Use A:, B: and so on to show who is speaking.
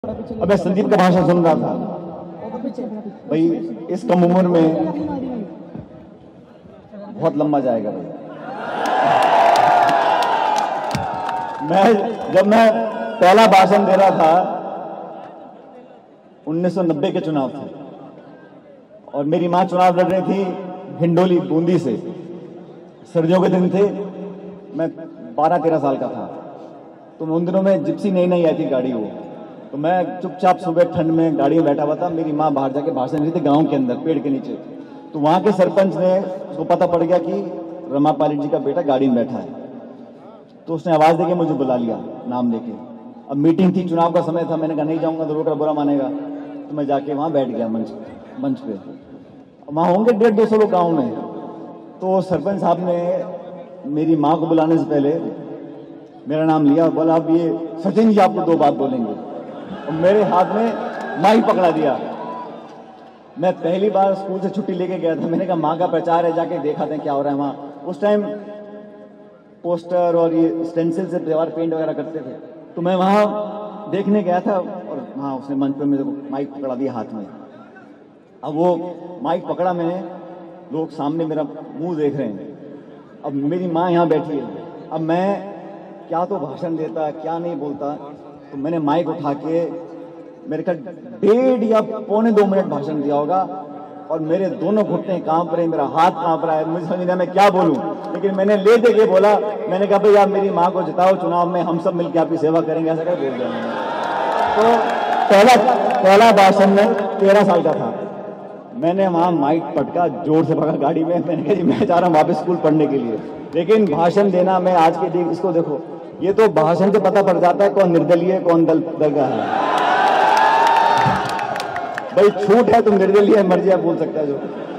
A: अब मैं संदीप का भाषण सुन रहा था। भाई इस कम उम्र में बहुत लंबा जाएगा भाई। जब मैं पहला भाषण दे रहा था 1990 के चुनाव थे और मेरी मां चुनाव लड़ रही थी हिंडोली बूंदी से। सर्दियों के दिन थे, मैं 12-13 साल का था। तो उन दिनों में जिप्सी नई नई आई थी गाड़ी वो। तो मैं चुपचाप सुबह ठंड में गाड़ी में बैठा हुआ था। मेरी माँ बाहर जाके भाषण दे रही थी गांव के अंदर पेड़ के नीचे। तो वहां के सरपंच ने उसको पता पड़ गया कि रमा पायलट जी का बेटा गाड़ी में बैठा है। तो उसने आवाज देके मुझे बुला लिया नाम लेके। अब मीटिंग थी, चुनाव का समय था। मैंने कहा नहीं जाऊंगा तो रोकड़ा बुरा मानेगा। तो मैं जाके वहां बैठ गया मंच पे। वहां होंगे 150-200 लोग गाँव में। तो सरपंच साहब ने मेरी माँ को बुलाने से पहले मेरा नाम लिया और बोला अब ये सचिन जी आपको 2 बात बोलेंगे। और मेरे हाथ में माइक पकड़ा दिया। मैं पहली बार स्कूल से छुट्टी लेके गया था। मैंने कहा माँ का प्रचार है, जाके देखा था क्या हो रहा है वहां। उस टाइम पोस्टर और ये स्टेंसिल से दीवार पेंट वगैरह करते थे। तो मैं वहां देखने गया था और वहां उसने मंच पे मेरे को माइक पकड़ा दिया हाथ में। अब वो माइक पकड़ा मैंने, लोग सामने मेरा मुंह देख रहे हैं। अब मेरी माँ यहाँ बैठी है। अब मैं क्या तो भाषण देता, क्या नहीं बोलता। तो मैंने माइक उठा के मेरे ख्याल 1.5 या 1.25 मिनट भाषण दिया होगा। और मेरे दोनों घुटने कांप रहे, मेरा हाथ कांप रहा है, मुझे समझ नहीं आया मैं क्या बोलूं। लेकिन मैंने ले दे के बोला, मैंने कहा भाई आप मेरी माँ को जिताओ चुनाव में, हम सब मिलकर आपकी सेवा करेंगे, ऐसा कर बोल दिया। तो पहला भाषण में 13 साल का था। मैंने वहां माइक पटका, जोर से पकड़ा गाड़ी में। मैंने कहा जी मैं जा रहा हूं वापस स्कूल पढ़ने के लिए। लेकिन भाषण देना, मैं आज के दिन इसको देखो, ये तो भाषण से पता पड़ जाता है कौन निर्दलीय कौन दल का है। भाई छूट है, तुम निर्दलीय मर्जी आप बोल सकता है जो।